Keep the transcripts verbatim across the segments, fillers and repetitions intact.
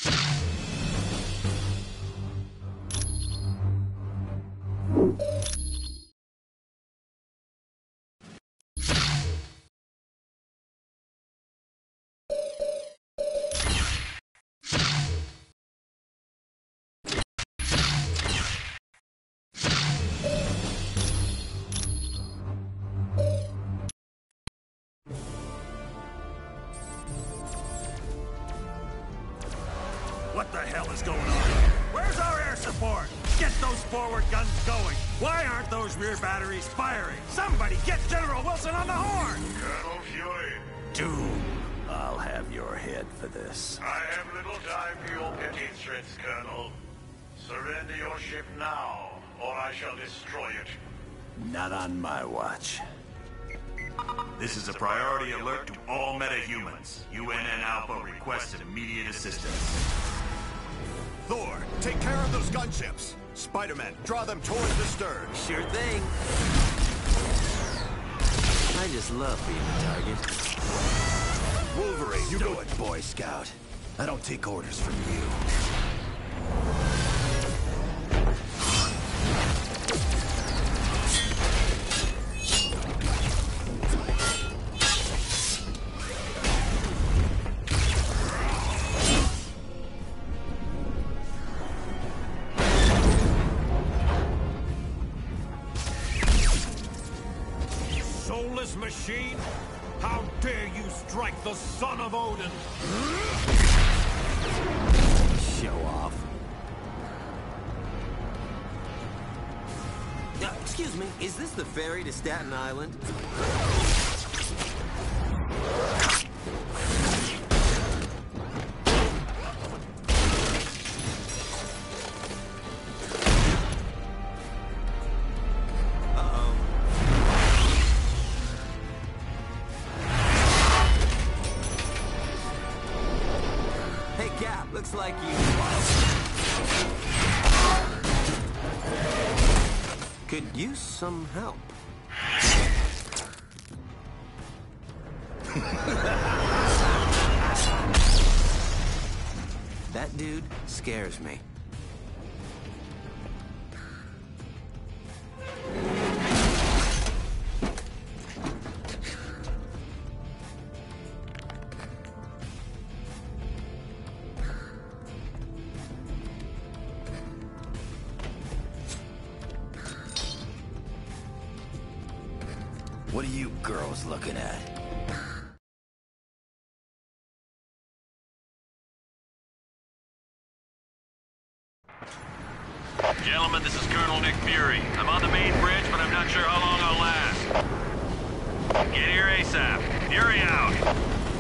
What the hell is going on? Where's our air support? Get those forward guns going. Why aren't those rear batteries firing? Somebody get General Wilson on the horn! Colonel Fury. Doom, I'll have your head for this. I have little time for your petty threats, Colonel. Surrender your ship now, or I shall destroy it. Not on my watch. This is a priority alert to all metahumans. U N N Alpha requests immediate assistance. Thor, take care of those gunships. Spiderman, draw them towards the stern. Sure thing. I just love being a target. Wolverine, you do it, Boy Scout. I don't take orders from you. Soulless machine? How dare you strike the son of Odin? Show off. Uh, excuse me, is this the ferry to Staten Island? Looks like you could use some help. That dude scares me. What are you girls looking at? Gentlemen, this is Colonel Nick Fury. I'm on the main bridge, but I'm not sure how long I'll last. Get here ASAP. Fury out.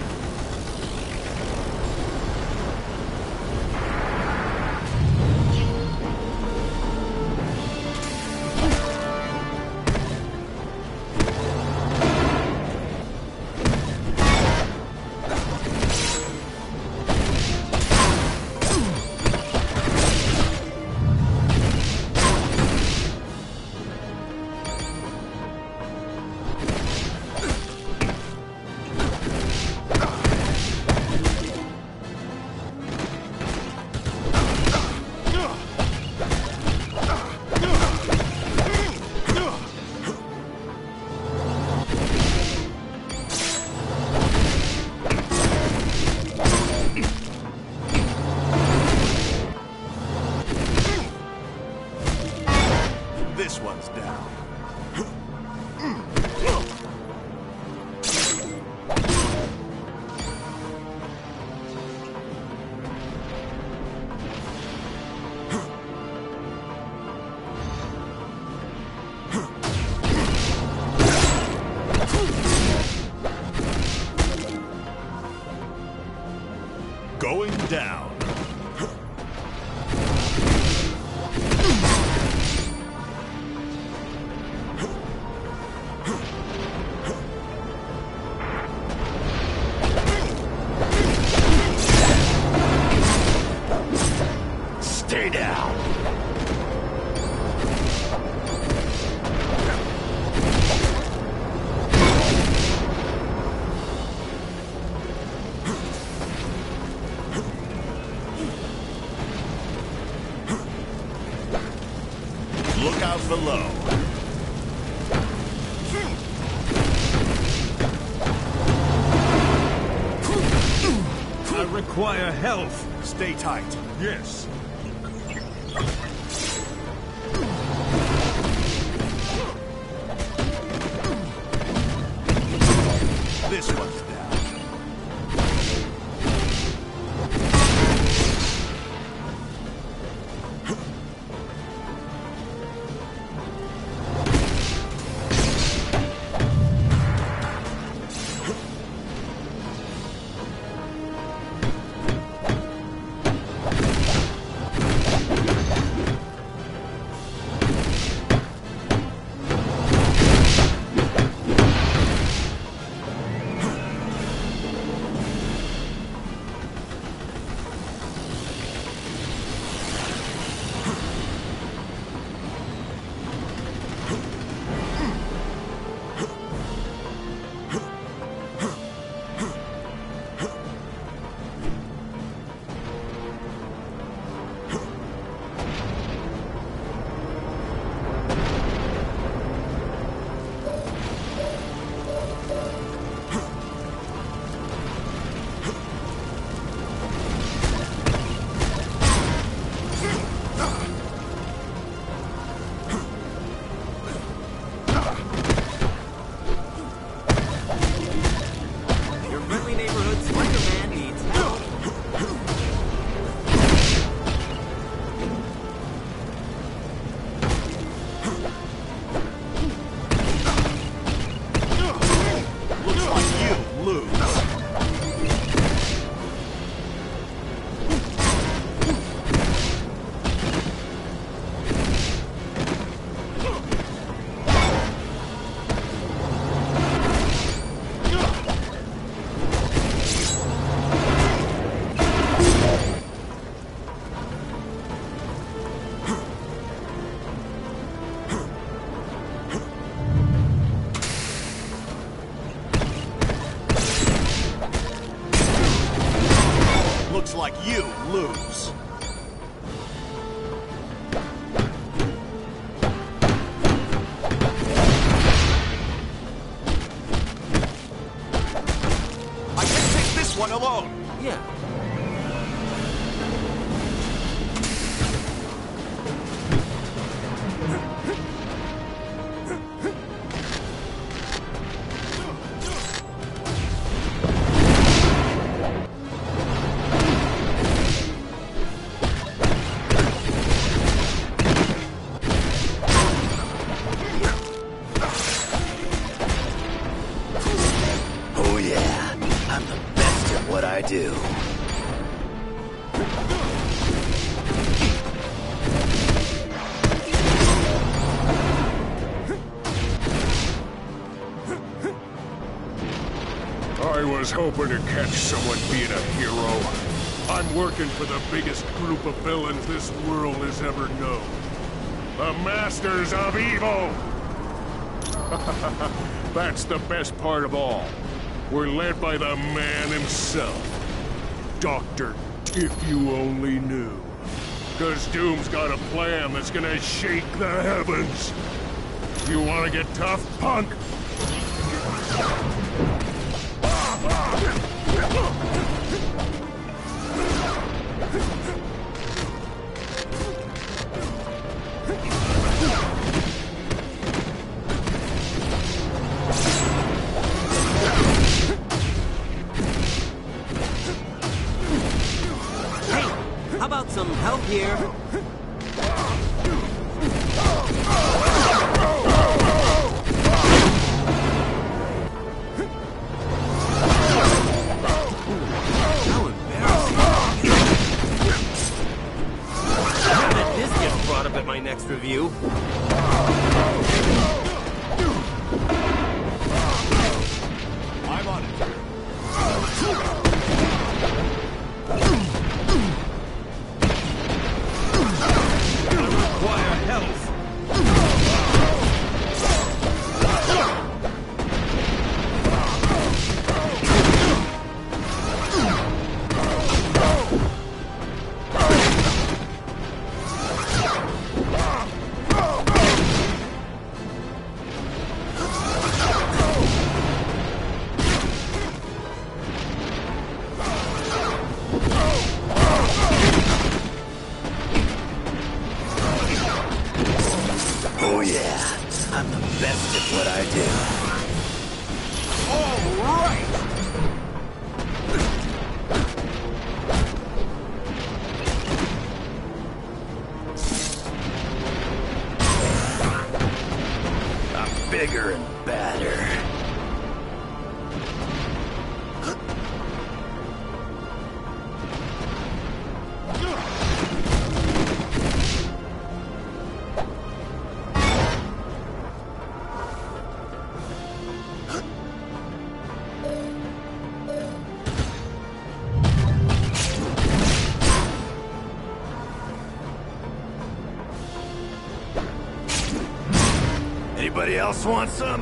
This one's down. Going down. Stay down. down below. I require health. Stay tight. Yes. This one's down. Like you lose. I can take this one alone. Yeah. I do. I was hoping to catch someone being a hero. I'm working for the biggest group of villains this world has ever known. The Masters of Evil! That's the best part of all. We're led by the man himself. Doctor, if you only knew. Cause Doom's got a plan that's gonna shake the heavens. You wanna get tough, punk? How about some help here? How embarrassing. I bet this gets brought up at my next review. I'm on it. bigger and badder. Anybody else want some?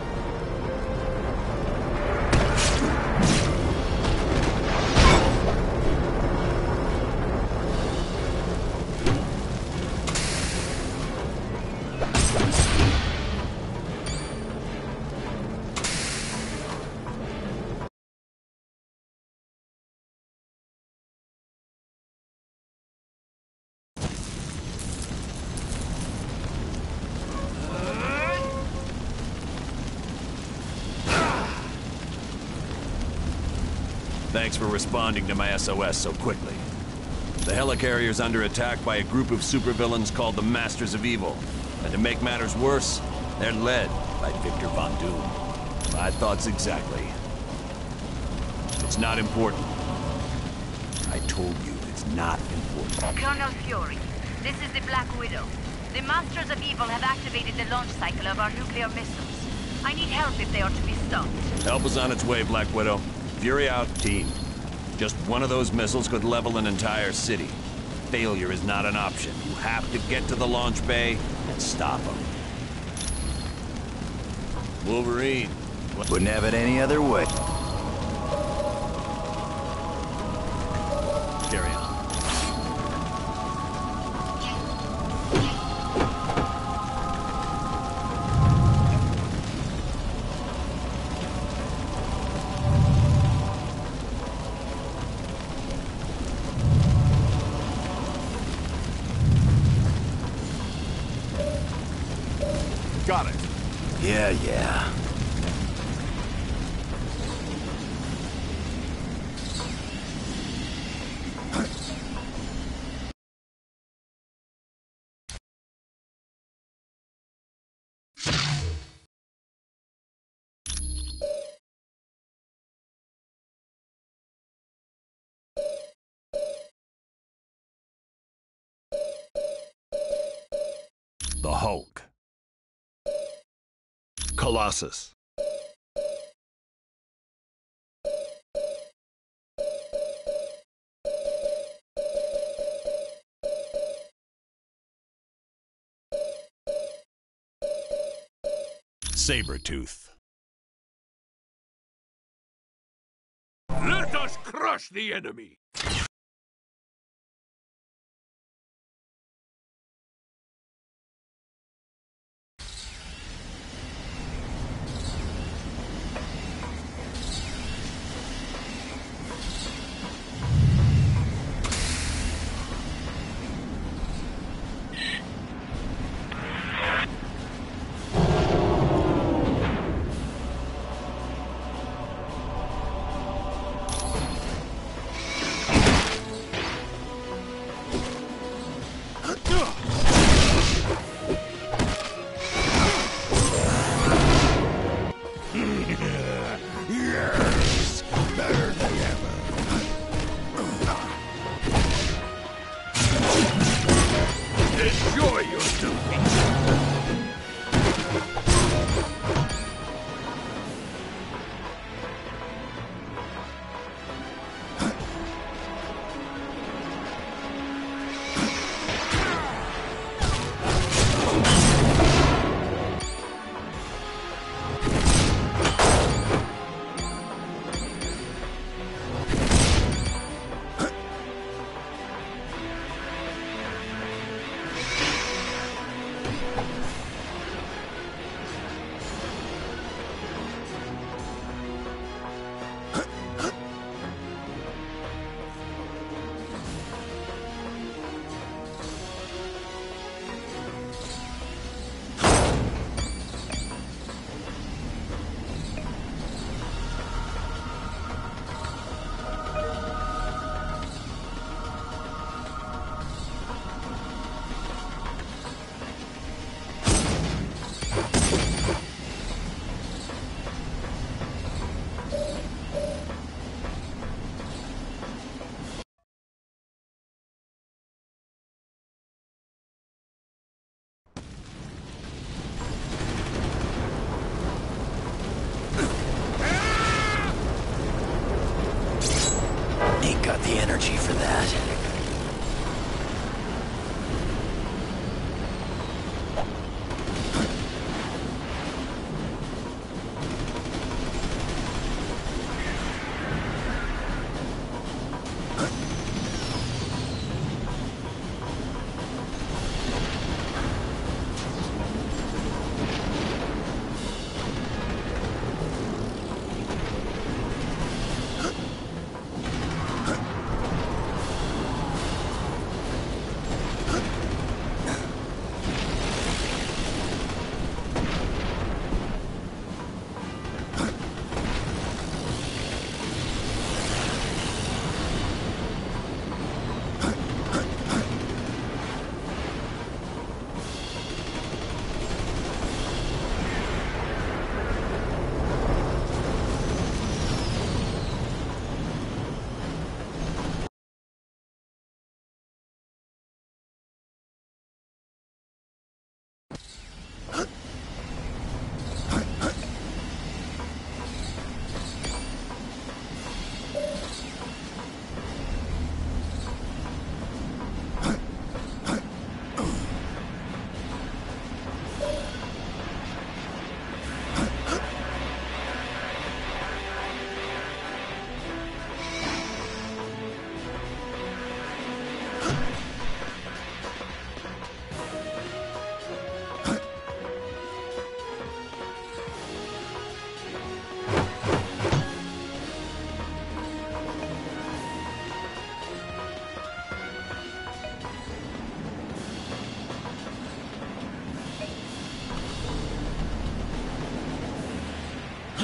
Thanks for responding to my S O S so quickly. The helicarrier's under attack by a group of supervillains called the Masters of Evil. And to make matters worse, they're led by Victor Von Doom. My thoughts exactly. It's not important. I told you it's not important. Colonel Fury, this is the Black Widow. The Masters of Evil have activated the launch cycle of our nuclear missiles. I need help if they are to be stopped. Help is on its way, Black Widow. Fury out, team. Just one of those missiles could level an entire city. Failure is not an option. You have to get to the launch bay and stop them. Wolverine. Wouldn't have it any other way. Carry on. Got it. Yeah, yeah. The Hulk. Colossus. Sabertooth. Let us crush the enemy!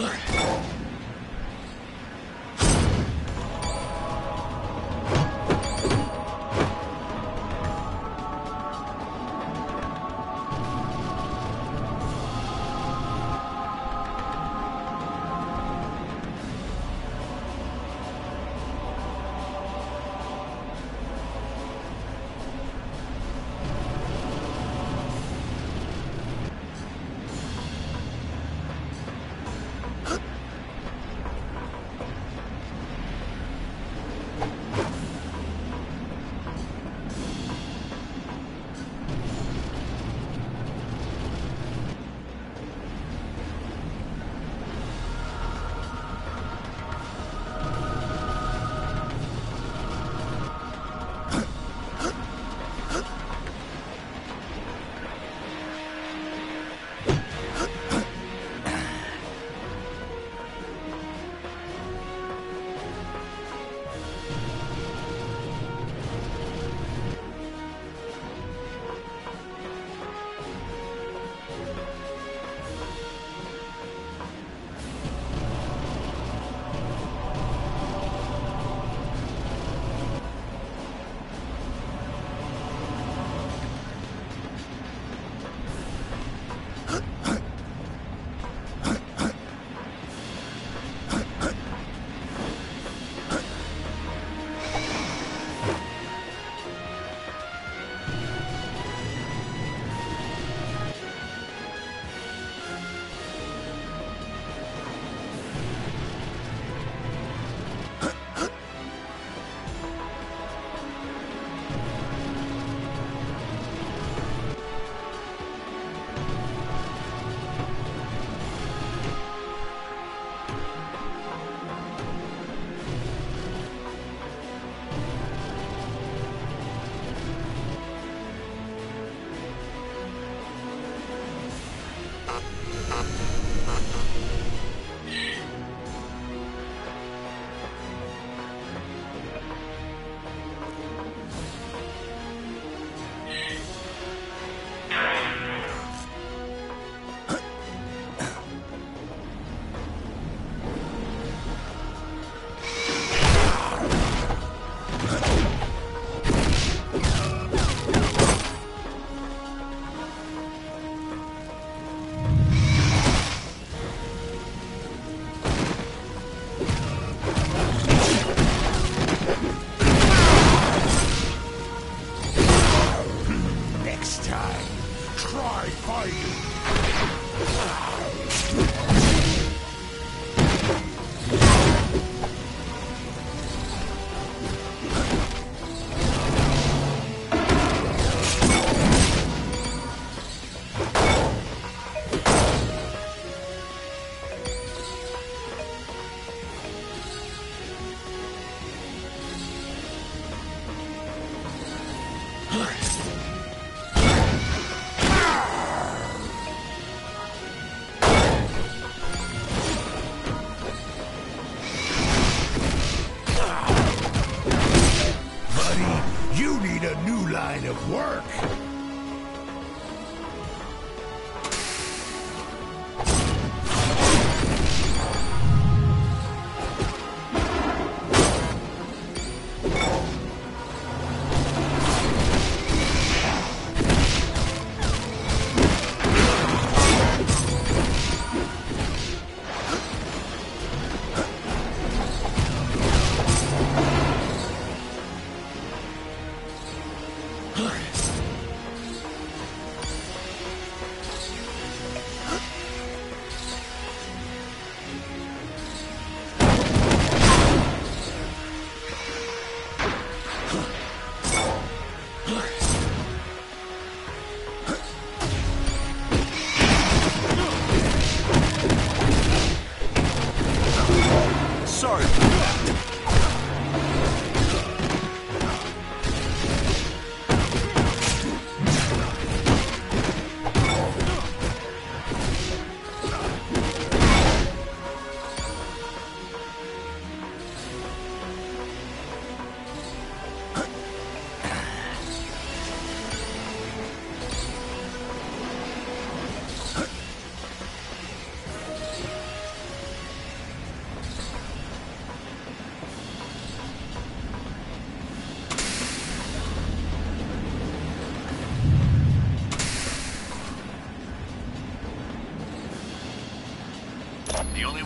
of work.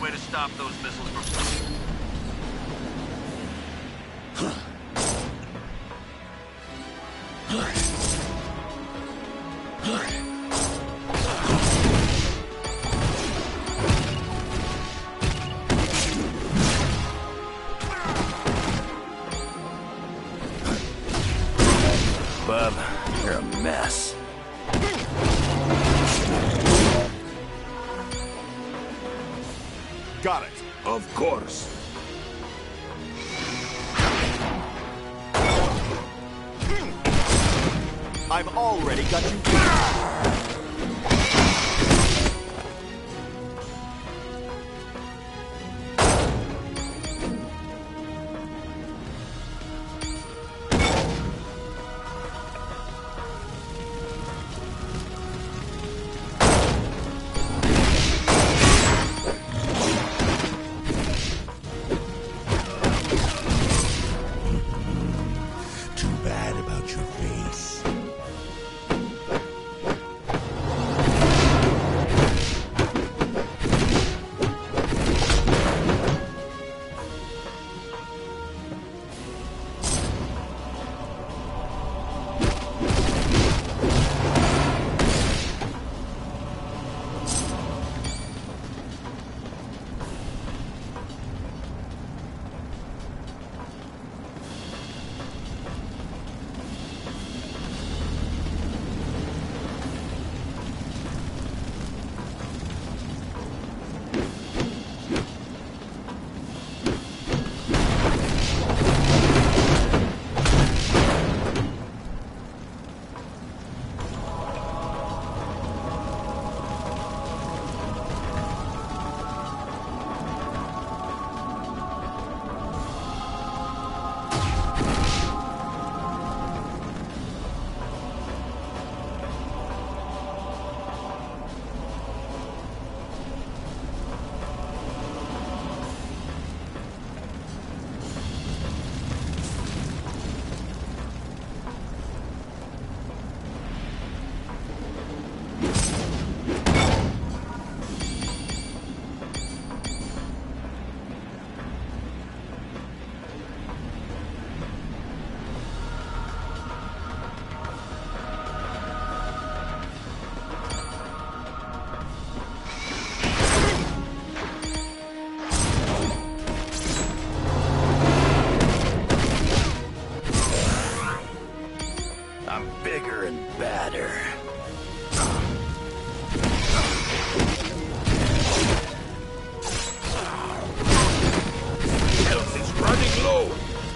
way to stop those missiles from... Bub, you're a mess. Got it. Of course. I've already got you. Too bad about your face. I'm bigger and badder. Health is running low.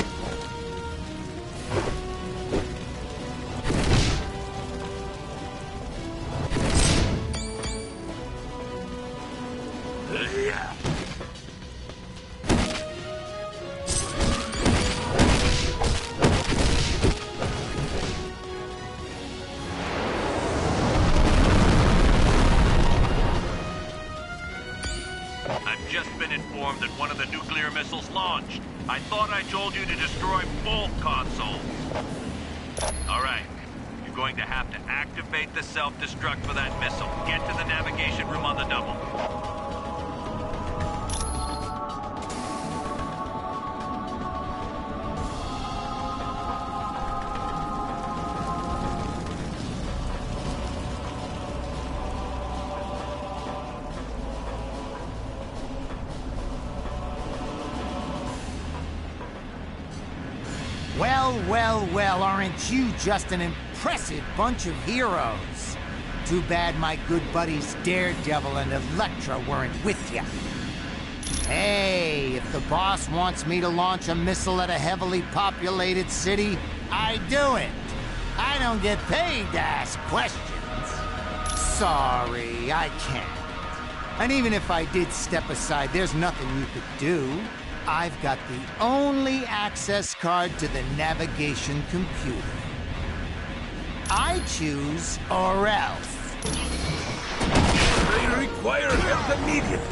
I've just been informed that one of the nuclear missiles launched. I thought I told you to destroy both consoles. All right. You're going to have to activate the self-destruct for that missile. Get to the navigation room on the double. Well, well, well, aren't you just an impressive bunch of heroes? Too bad my good buddies Daredevil and Elektra weren't with you. Hey, if the boss wants me to launch a missile at a heavily populated city, I do it. I don't get paid to ask questions. Sorry, I can't. And even if I did step aside, there's nothing you could do. I've got the only access card to the navigation computer. I choose or else. They require help immediately.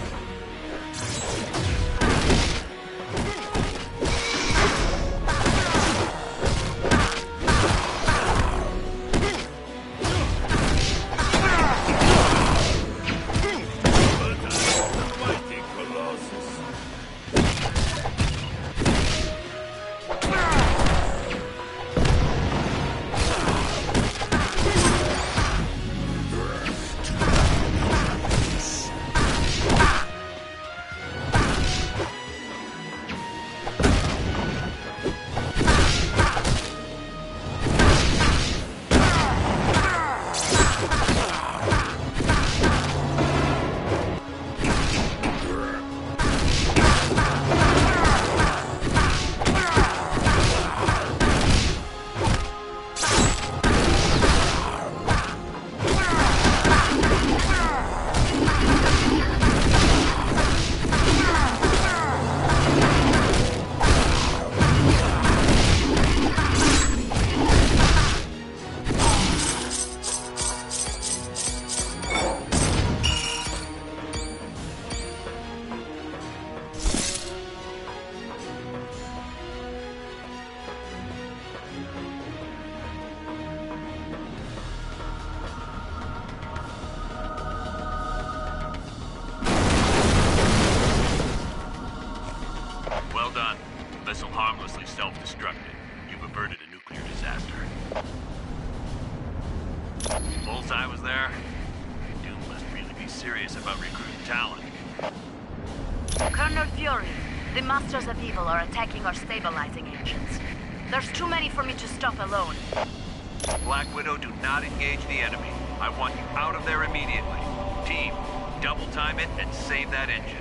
The mighty Colossus. serious about recruiting talent. Colonel Fury, the Masters of Evil are attacking our stabilizing engines. There's too many for me to stop alone. Black Widow, do not engage the enemy. I want you out of there immediately. Team, double time it and save that engine.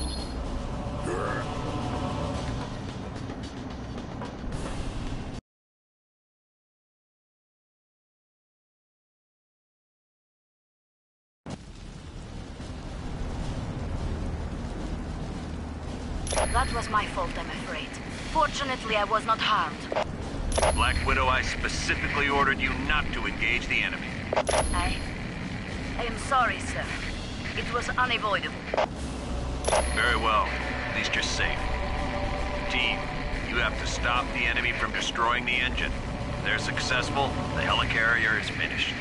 That was my fault, I'm afraid. Fortunately, I was not harmed. Black Widow, I specifically ordered you not to engage the enemy. I... I am sorry, sir. It was unavoidable. Very well. At least you're safe. Team, you have to stop the enemy from destroying the engine. If they're successful, the helicarrier is finished.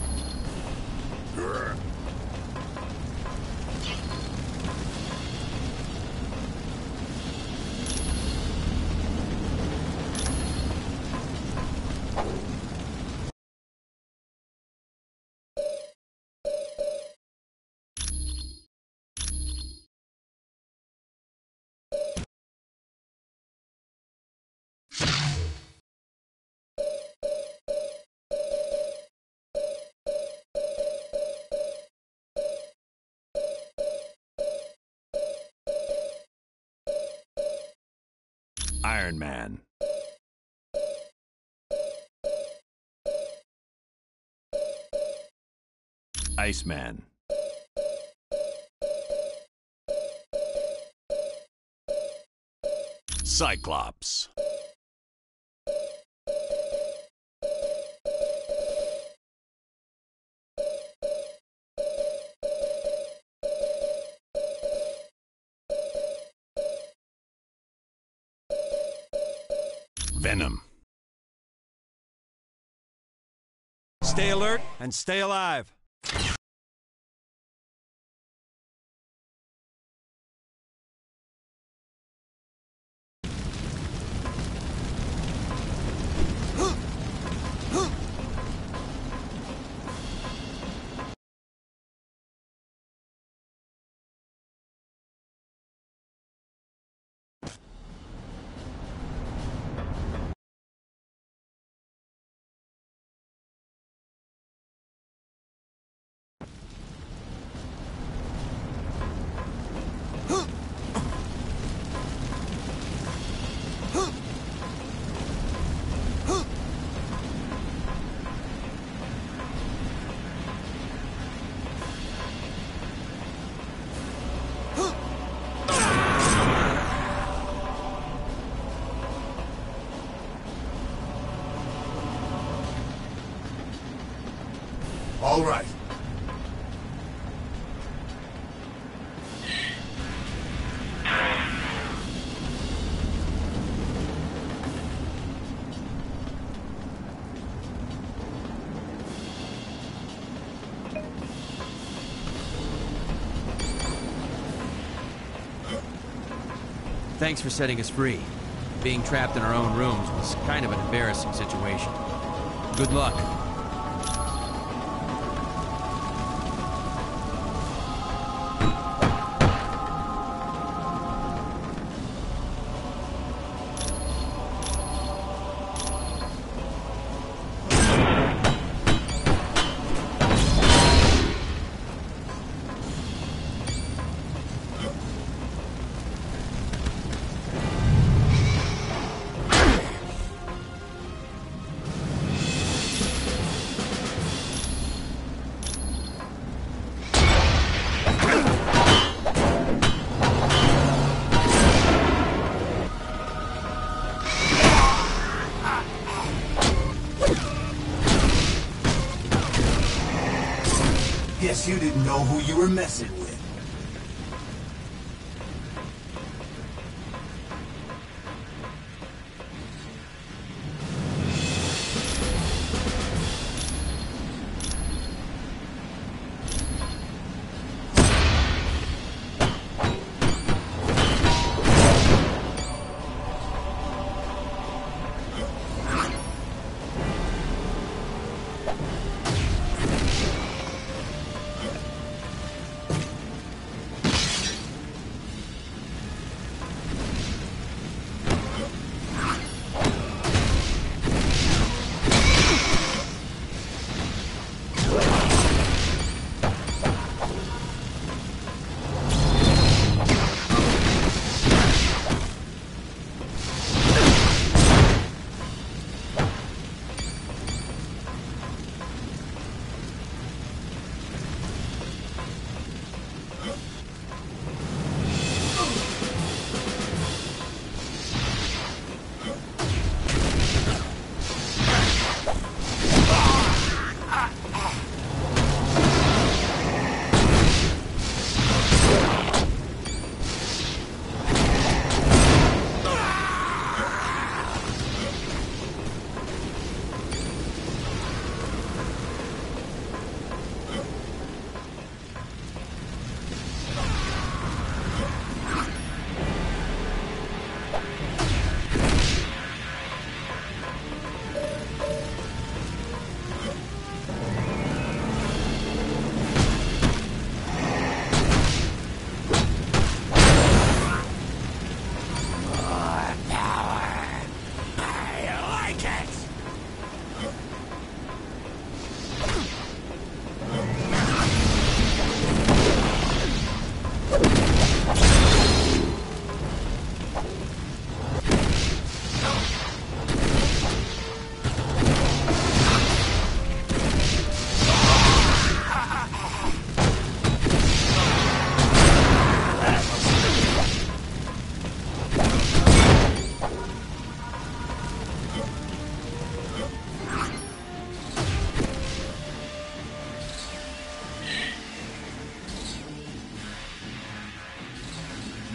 Iron Man. Iceman. Cyclops. Venom. Stay alert and stay alive. All right. Thanks for setting us free. Being trapped in our own rooms was kind of an embarrassing situation. Good luck. Guess you didn't know who you were messing with.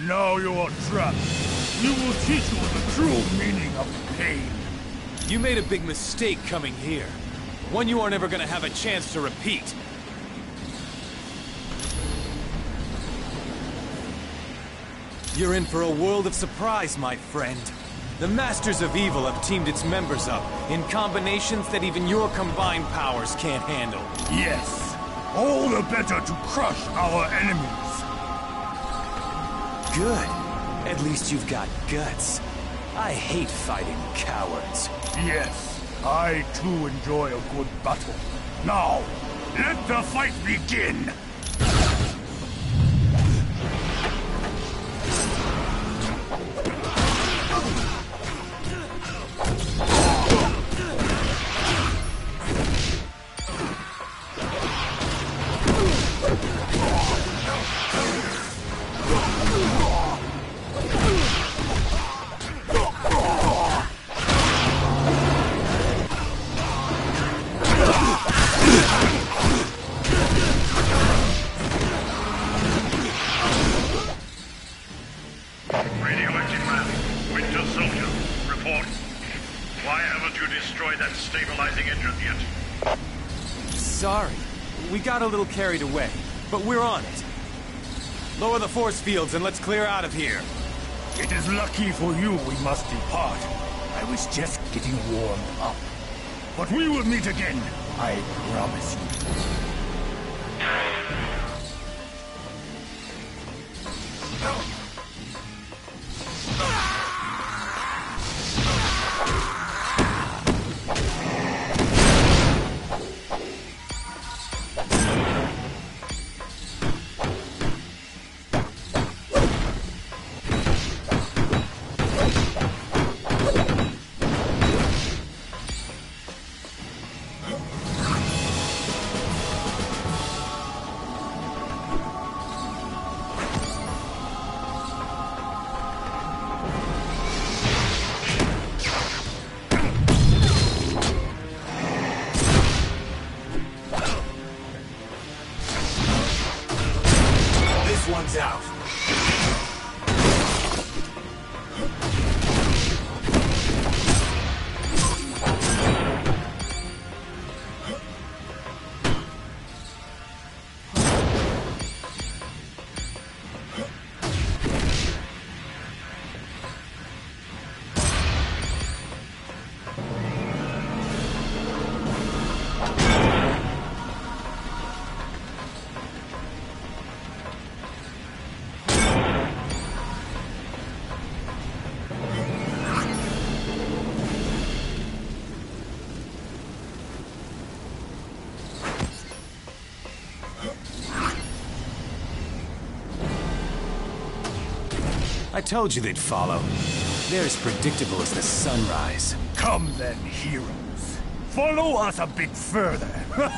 Now you are trapped. We will teach you the true meaning of pain. You made a big mistake coming here. One you are never gonna have a chance to repeat. You're in for a world of surprise, my friend. The Masters of Evil have teamed its members up in combinations that even your combined powers can't handle. Yes. All the better to crush our enemies. Good. At least you've got guts. I hate fighting cowards. Yes, I too enjoy a good battle. Now, let the fight begin! Sorry. We got a little carried away, but we're on it. Lower the force fields and let's clear out of here. It is lucky for you we must depart. I was just getting warmed up. But we will meet again, I promise you. One's out. I told you they'd follow. They're as predictable as the sunrise. Come then, heroes. Follow us a bit further.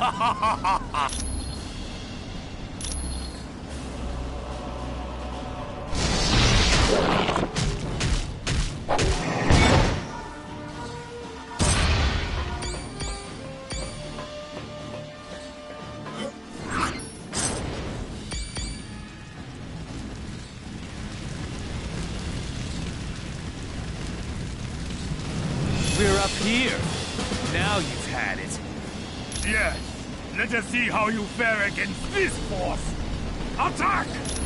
We're up here. Now you've had it. Yes. Let us see how you fare against this force. Attack!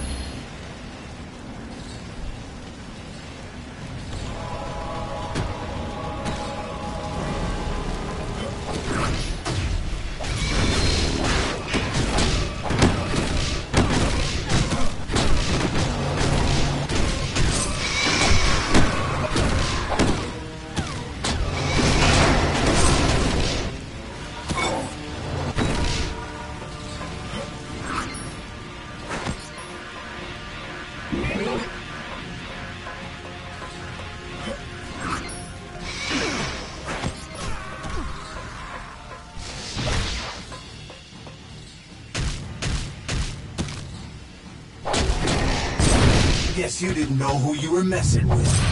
Guess you didn't know who you were messing with.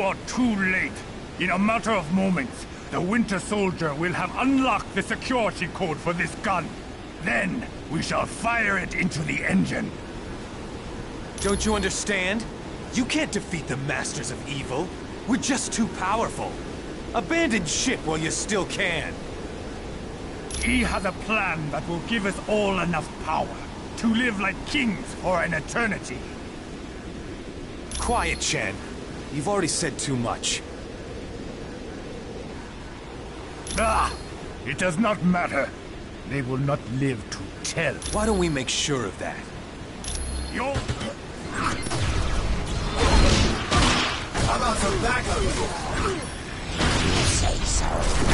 are too late. In a matter of moments, the Winter Soldier will have unlocked the security code for this gun. Then, we shall fire it into the engine. Don't you understand? You can't defeat the Masters of Evil. We're just too powerful. Abandon ship while you still can. He has a plan that will give us all enough power to live like kings for an eternity. Quiet, Chen. You've already said too much. Ah! It does not matter. They will not live to tell. Why don't we make sure of that? Yo! How about some backup? You say so.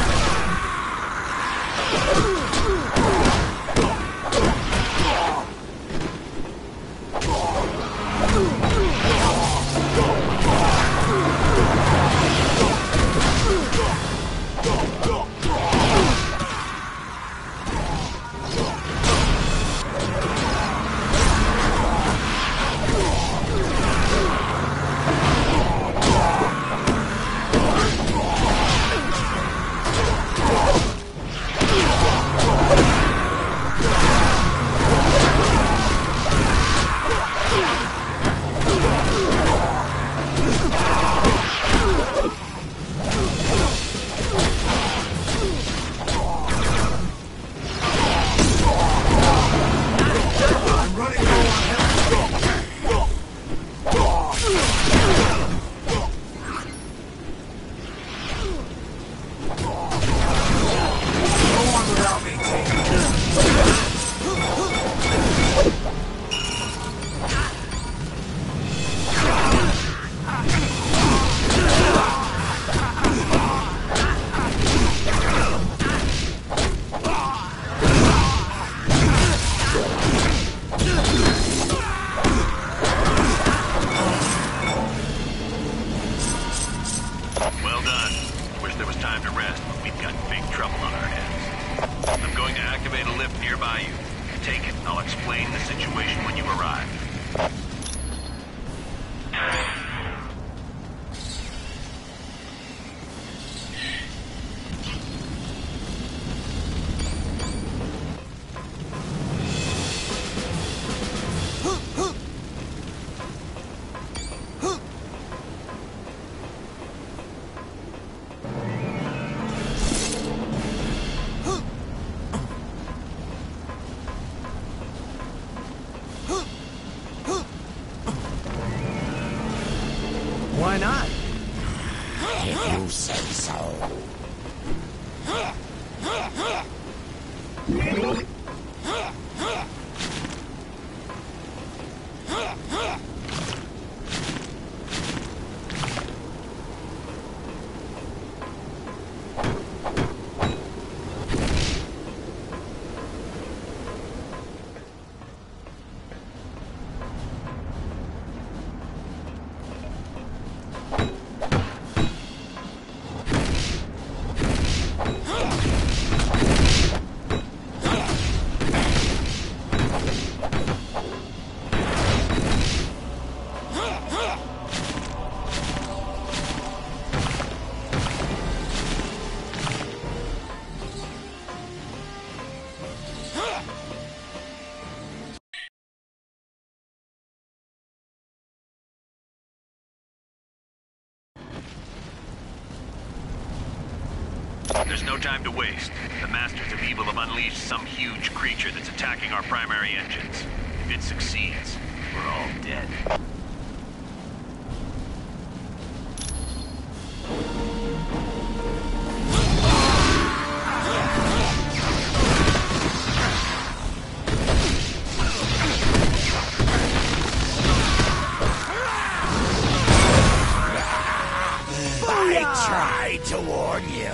Why not? If you say so. There's no time to waste. The Masters of Evil have unleashed some huge creature that's attacking our primary engines. If it succeeds, we're all dead. I tried to warn you.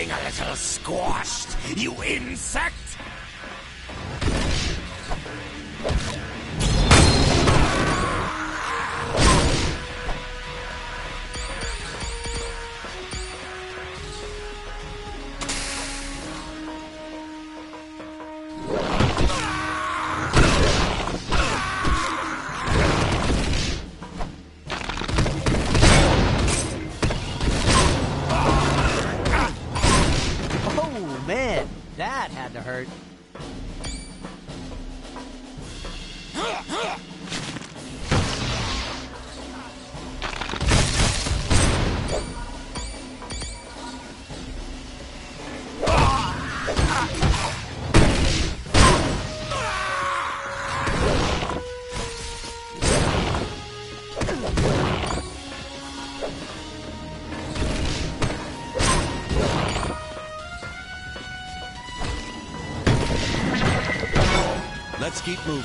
feeling a little squashed, you insect? Man, that had to hurt. Let's keep moving.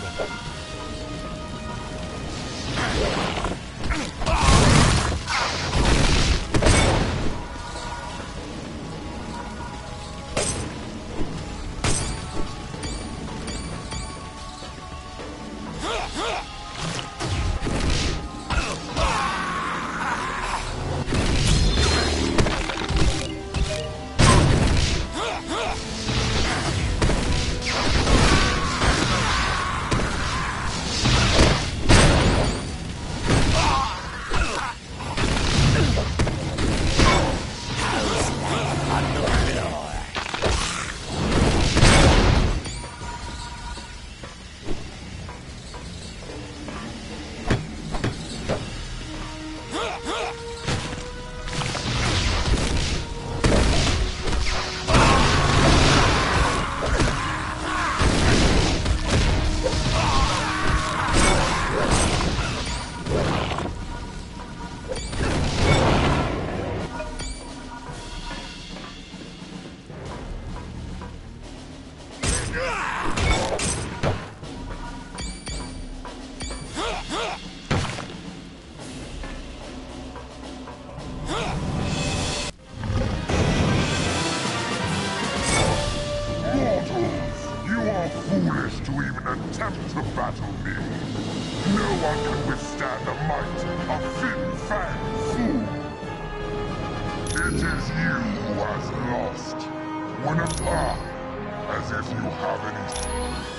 Foolish to even attempt to battle me. No one can withstand the might of Fin Fang Fu. It is you who has lost. When apart, as if you have any...